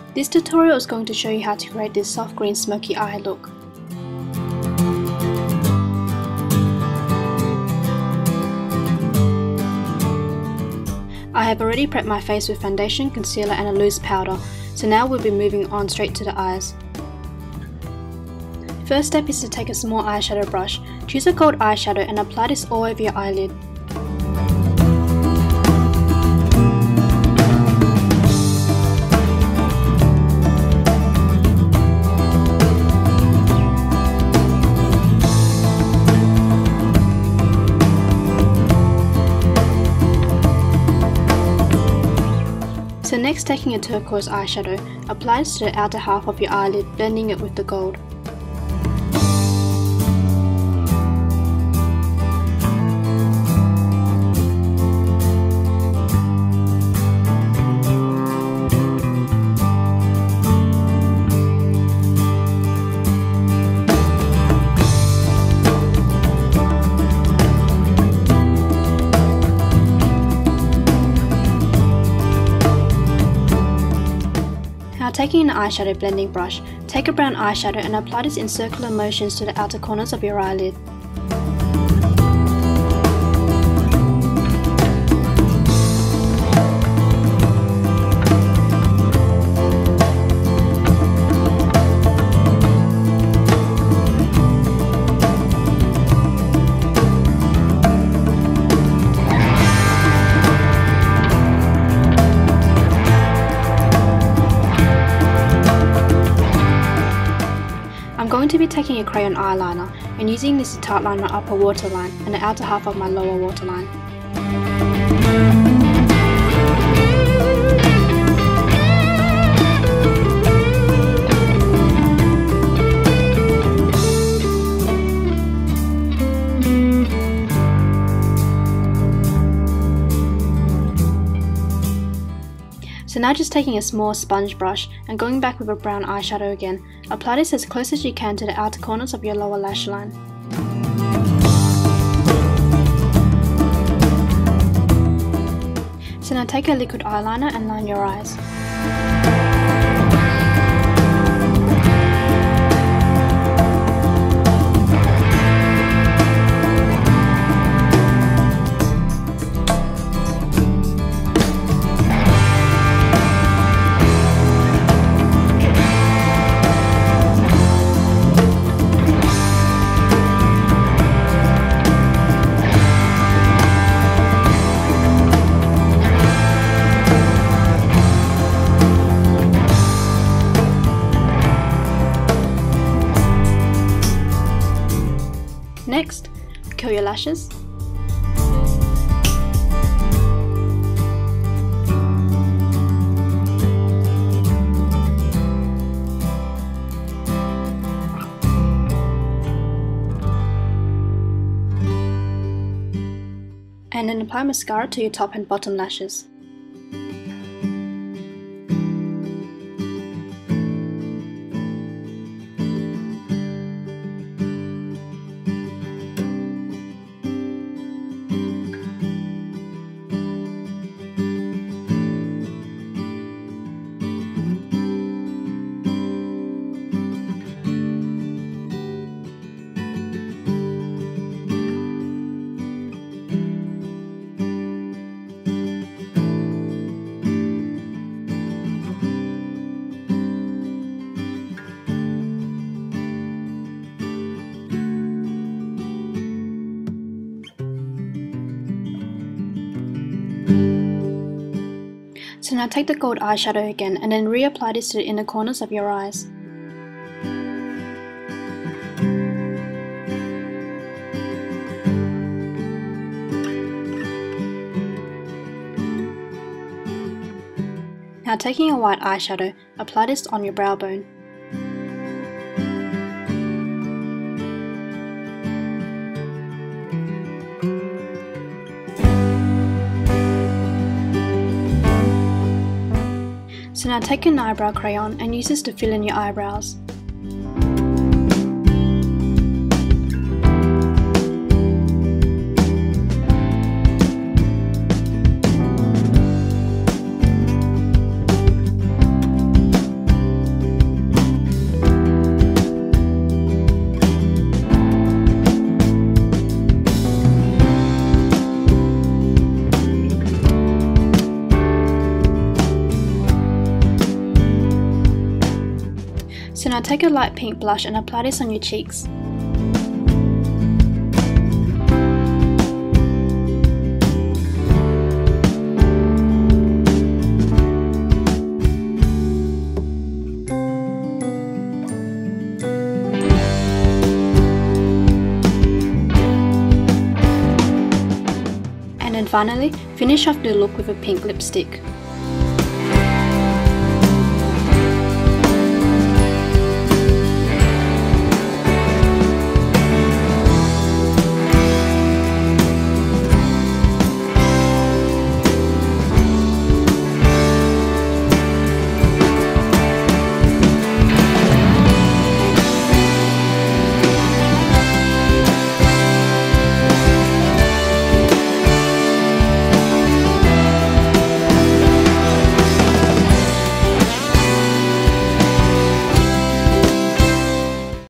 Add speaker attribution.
Speaker 1: This tutorial is going to show you how to create this soft green smoky eye look. I have already prepped my face with foundation, concealer and a loose powder, so now we'll be moving on straight to the eyes. First step is to take a small eyeshadow brush, choose a gold eyeshadow and apply this all over your eyelid. So next, taking a turquoise eyeshadow, apply this to the outer half of your eyelid, blending it with the gold. Now taking an eyeshadow blending brush, take a brown eyeshadow and apply this in circular motions to the outer corners of your eyelid. I'm going to be taking a crayon eyeliner and using this to tightline my upper waterline and the outer half of my lower waterline. So now just taking a small sponge brush and going back with a brown eyeshadow again, apply this as close as you can to the outer corners of your lower lash line. So now take a liquid eyeliner and line your eyes. Next, curl your lashes. And then apply mascara to your top and bottom lashes. So now take the gold eyeshadow again and then reapply this to the inner corners of your eyes. Now taking a white eyeshadow, apply this on your brow bone. So now take an eyebrow crayon and use this to fill in your eyebrows. So now take a light pink blush and apply this on your cheeks. And then finally, finish off the look with a pink lipstick.